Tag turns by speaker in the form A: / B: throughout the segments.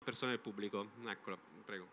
A: persona del pubblico. Eccola, prego.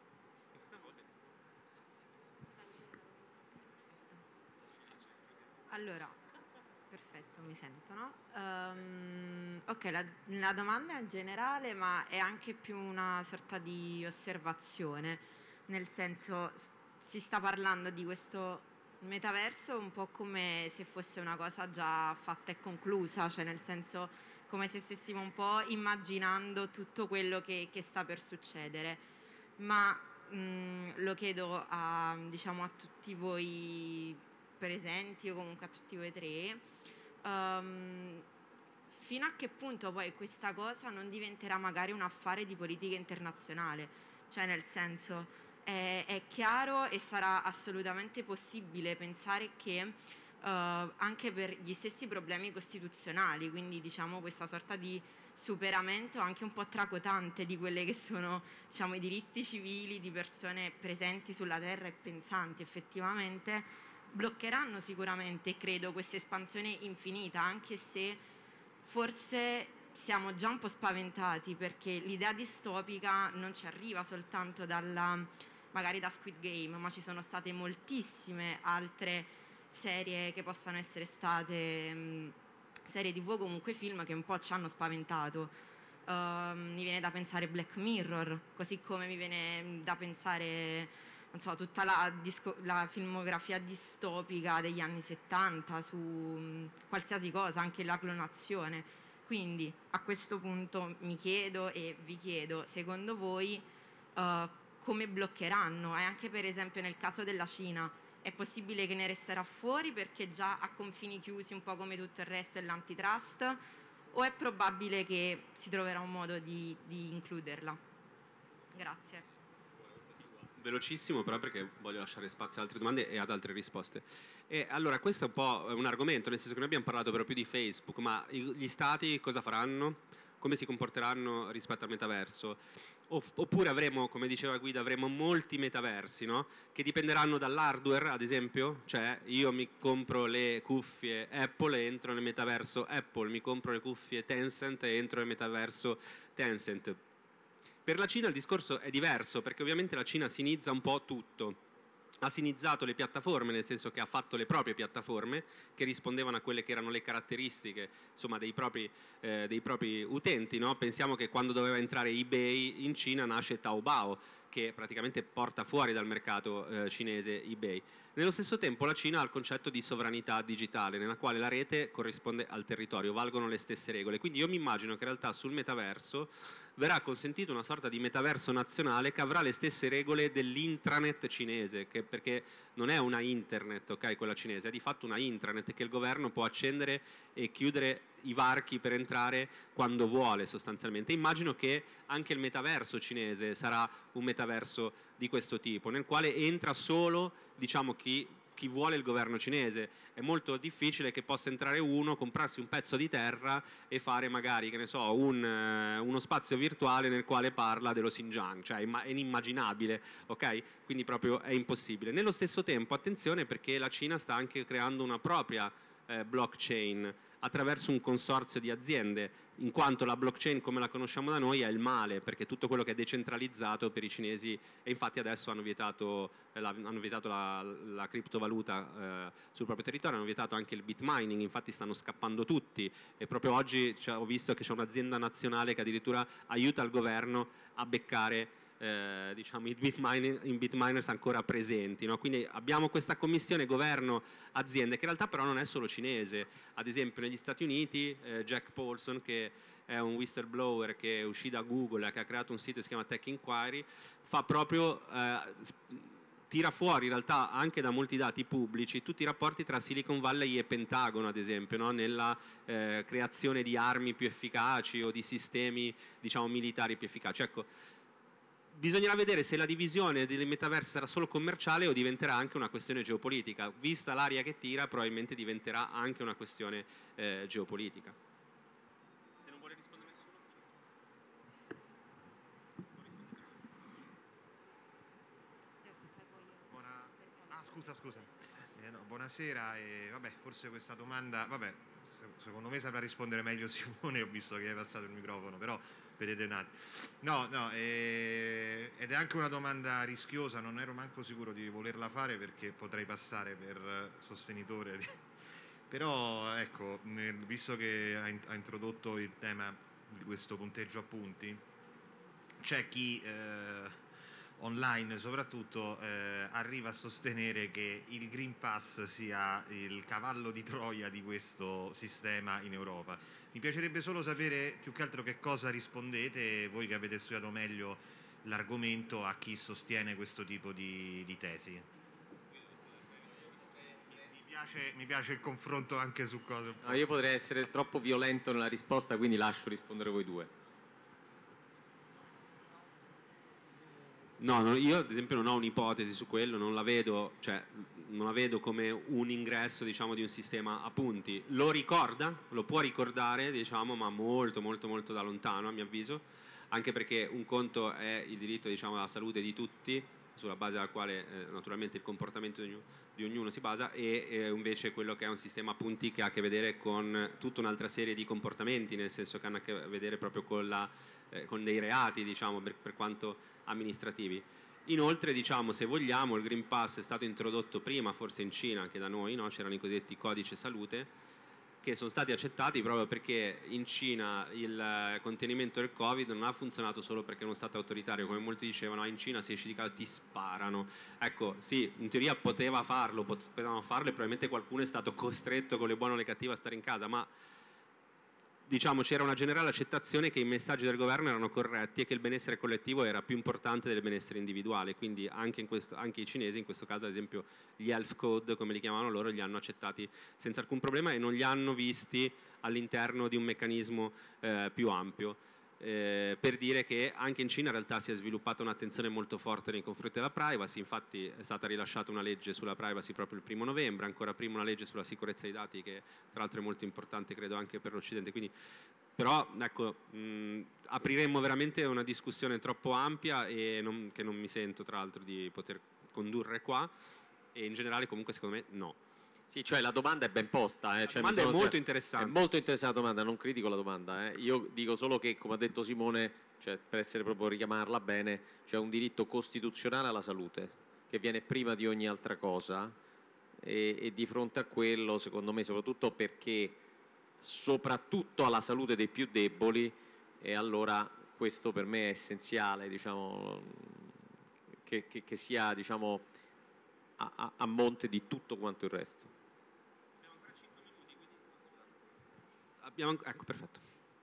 B: Allora, perfetto, mi sentono. Ok, la domanda è in generale, ma è anche più una sorta di osservazione, nel senso si sta parlando di questo metaverso un po' come se fosse una cosa già fatta e conclusa, cioè nel senso come se stessimo un po' immaginando tutto quello che sta per succedere, ma lo chiedo a, diciamo, a tutti voi presenti o comunque a tutti voi tre, fino a che punto poi questa cosa non diventerà magari un affare di politica internazionale, cioè nel senso è chiaro e sarà assolutamente possibile pensare che anche per gli stessi problemi costituzionali, quindi diciamo questa sorta di superamento anche un po' tracotante di quelli che sono, diciamo, i diritti civili di persone presenti sulla terra e pensanti effettivamente, bloccheranno sicuramente, credo, questa espansione infinita, anche se forse siamo già un po' spaventati, perché l'idea distopica non ci arriva soltanto magari da Squid Game, ma ci sono state moltissime altre serie che possano essere state serie TV, comunque film che un po' ci hanno spaventato. Mi viene da pensare Black Mirror, così come mi viene da pensare, non so, tutta la filmografia distopica degli anni 70 su qualsiasi cosa, anche la clonazione. Quindi a questo punto mi chiedo e vi chiedo, secondo voi come bloccheranno? E anche per esempio nel caso della Cina, è possibile che ne resterà fuori perché già a confini chiusi, un po' come tutto il resto, è l'antitrust? O è probabile che si troverà un modo di includerla? Grazie.
A: Velocissimo però, perché voglio lasciare spazio ad altre domande e ad altre risposte. E allora questo è un po' un argomento, nel senso che noi abbiamo parlato però più di Facebook, ma gli stati cosa faranno? Come si comporteranno rispetto al metaverso? Oppure avremo, come diceva Guida, avremo molti metaversi, no? Che dipenderanno dall'hardware, ad esempio, cioè io mi compro le cuffie Apple e entro nel metaverso Apple, mi compro le cuffie Tencent e entro nel metaverso Tencent. Per la Cina il discorso è diverso, perché ovviamente la Cina sinizza un po' tutto. Ha sinizzato le piattaforme, nel senso che ha fatto le proprie piattaforme che rispondevano a quelle che erano le caratteristiche, insomma, dei propri utenti, no? Pensiamo che quando doveva entrare eBay in Cina nasce Taobao, che praticamente porta fuori dal mercato cinese eBay. Nello stesso tempo la Cina ha il concetto di sovranità digitale, nella quale la rete corrisponde al territorio, valgono le stesse regole. Quindi io mi immagino che in realtà sul metaverso verrà consentito una sorta di metaverso nazionale che avrà le stesse regole dell'intranet cinese, perché non è una internet, ok, quella cinese, è di fatto una intranet che il governo può accendere e chiudere i varchi per entrare quando vuole sostanzialmente. Immagino che anche il metaverso cinese sarà un metaverso di questo tipo, nel quale entra solo, diciamo, chi vuole il governo cinese. È molto difficile che possa entrare uno, comprarsi un pezzo di terra e fare magari, che ne so, uno spazio virtuale nel quale parla dello Xinjiang, cioè è inimmaginabile, ok? Quindi proprio è impossibile. Nello stesso tempo, attenzione, perché la Cina sta anche creando una propria blockchain attraverso un consorzio di aziende, in quanto la blockchain come la conosciamo da noi è il male, perché tutto quello che è decentralizzato per i cinesi, e infatti adesso hanno vietato la criptovaluta sul proprio territorio, hanno vietato anche il bitmining, infatti stanno scappando tutti, e proprio oggi ho visto che c'è un'azienda nazionale che addirittura aiuta il governo a beccare diciamo, i bitminers ancora presenti, no? Quindi abbiamo questa commissione governo-aziende che in realtà però non è solo cinese. Ad esempio negli Stati Uniti Jack Paulson, che è un whistleblower che uscì da Google, che ha creato un sito che si chiama Tech Inquiry, fa proprio tira fuori in realtà anche da molti dati pubblici tutti i rapporti tra Silicon Valley e Pentagono, ad esempio, no? Nella creazione di armi più efficaci o di sistemi, diciamo, militari più efficaci. Ecco, bisognerà vedere se la divisione delle metaverse sarà solo commerciale o diventerà anche una questione geopolitica. Vista l'aria che tira, probabilmente diventerà anche una questione geopolitica. Se non vuole rispondere nessuno,
C: scusa. No, buonasera. Vabbè, forse questa domanda, vabbè, secondo me saprà rispondere meglio Simone, ho visto che hai passato il microfono, però vedete un attimo. No, no, ed è anche una domanda rischiosa, non ero manco sicuro di volerla fare perché potrei passare per sostenitore però ecco, visto che ha introdotto il tema di questo punteggio a punti, c'è chi online soprattutto arriva a sostenere che il Green Pass sia il cavallo di Troia di questo sistema in Europa. Mi piacerebbe solo sapere più che altro che cosa rispondete voi che avete studiato meglio l'argomento a chi sostiene questo tipo di tesi. Mi piace il confronto anche su cose.
D: No, io potrei essere troppo violento nella risposta, quindi lascio rispondere voi due.
A: No, io ad esempio non ho un'ipotesi su quello, non la vedo, cioè, non la vedo come un ingresso, diciamo, di un sistema a punti. Lo ricorda, lo può ricordare, diciamo, ma molto molto molto da lontano a mio avviso, anche perché un conto è il diritto, diciamo, alla salute di tutti, sulla base della quale naturalmente il comportamento di ognuno si basa, e invece quello che è un sistema a punti che ha a che vedere con tutta un'altra serie di comportamenti, nel senso che hanno a che vedere proprio con dei reati, diciamo, per quanto amministrativi. Inoltre, diciamo, se vogliamo, il Green Pass è stato introdotto prima, forse in Cina che da noi, no? C'erano i cosiddetti codice salute, che sono stati accettati proprio perché in Cina il contenimento del Covid non ha funzionato solo perché è uno Stato autoritario, come molti dicevano, in Cina se esci di casa ti sparano. Ecco, sì, in teoria potevano farlo e probabilmente qualcuno è stato costretto con le buone o le cattive a stare in casa, ma diciamo c'era una generale accettazione che i messaggi del governo erano corretti e che il benessere collettivo era più importante del benessere individuale, quindi anche i cinesi, in questo caso ad esempio gli health code, come li chiamavano loro, li hanno accettati senza alcun problema e non li hanno visti all'interno di un meccanismo più ampio. Per dire che anche in Cina in realtà si è sviluppata un'attenzione molto forte nei confronti della privacy, infatti è stata rilasciata una legge sulla privacy proprio il 1° novembre, ancora prima una legge sulla sicurezza dei dati che tra l'altro è molto importante credo anche per l'Occidente, quindi però ecco, apriremmo veramente una discussione troppo ampia e che non mi sento tra l'altro di poter condurre qua, e in generale comunque secondo me no.
D: Sì, cioè la domanda è ben posta.
A: La domanda è molto interessante.
D: È molto interessante la domanda, non critico la domanda. Io dico solo che, come ha detto Simone, cioè, per essere proprio richiamarla bene, c'è un diritto costituzionale alla salute che viene prima di ogni altra cosa e di fronte a quello, secondo me, soprattutto perché soprattutto alla salute dei più deboli, e allora questo per me è essenziale, diciamo, che sia, diciamo, a monte di tutto quanto il resto.
A: Ecco, perfetto.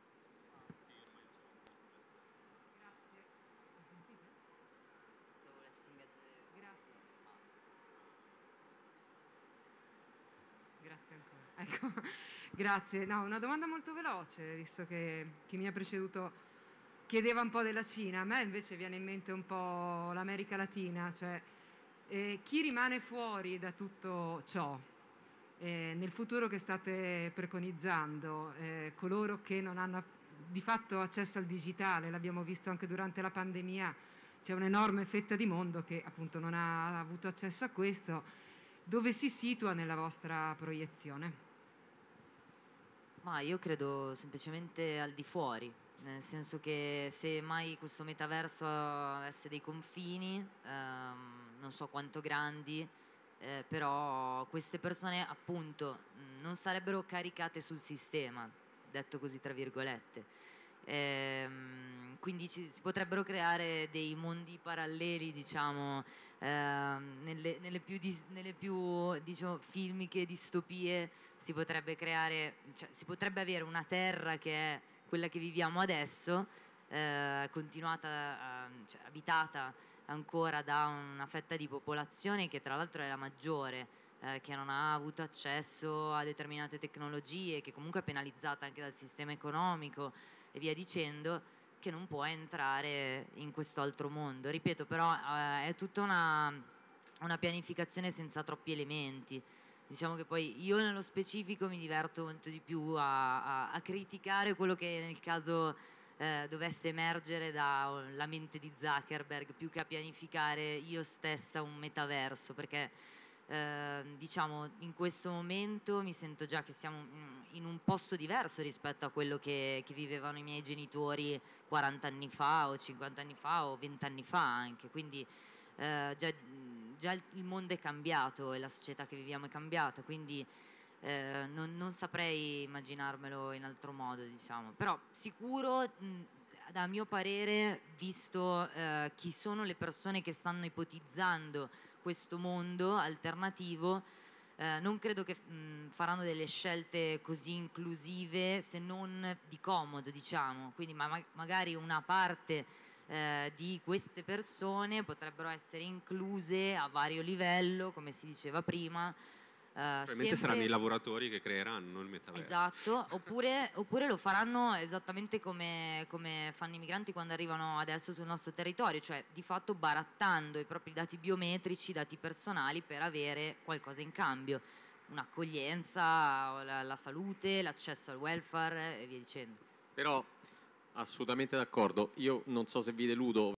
E: Grazie ancora. Ecco, grazie. No, una domanda molto veloce, visto che chi mi ha preceduto chiedeva un po' della Cina. A me invece viene in mente un po' l'America Latina, cioè chi rimane fuori da tutto ciò? Nel futuro che state preconizzando, coloro che non hanno di fatto accesso al digitale, l'abbiamo visto anche durante la pandemia, c'è un'enorme fetta di mondo che appunto non ha avuto accesso a questo. Dove si situa nella vostra proiezione?
F: Ma io credo semplicemente al di fuori, nel senso che se mai questo metaverso avesse dei confini, non so quanto grandi, però queste persone appunto non sarebbero caricate sul sistema, detto così tra virgolette, quindi si potrebbero creare dei mondi paralleli, diciamo, nelle più diciamo filmiche distopie si potrebbe creare, cioè, si potrebbe avere una terra che è quella che viviamo adesso, continuata, cioè, abitata ancora da una fetta di popolazione che tra l'altro è la maggiore, che non ha avuto accesso a determinate tecnologie, che comunque è penalizzata anche dal sistema economico e via dicendo, che non può entrare in questo altro mondo. Ripeto, però è tutta una pianificazione senza troppi elementi. Diciamo che poi io nello specifico mi diverto molto di più a criticare quello che nel caso dovesse emergere dalla mente di Zuckerberg, più che a pianificare io stessa un metaverso, perché diciamo in questo momento mi sento già che siamo in un posto diverso rispetto a quello che vivevano i miei genitori 40 anni fa o 50 anni fa o 20 anni fa anche, quindi già il mondo è cambiato e la società che viviamo è cambiata, quindi non saprei immaginarmelo in altro modo, diciamo. Però sicuro, da mio parere, visto chi sono le persone che stanno ipotizzando questo mondo alternativo, non credo che faranno delle scelte così inclusive, se non di comodo, diciamo. Quindi magari una parte di queste persone potrebbero essere incluse a vario livello, come si diceva prima.
A: Probabilmente saranno i lavoratori che creeranno il metaverso.
F: Esatto, oppure lo faranno esattamente come fanno i migranti quando arrivano adesso sul nostro territorio, cioè di fatto barattando i propri dati biometrici, dati personali, per avere qualcosa in cambio, un'accoglienza, la salute, l'accesso al welfare e via dicendo.
D: Però assolutamente d'accordo, io non so se vi deludo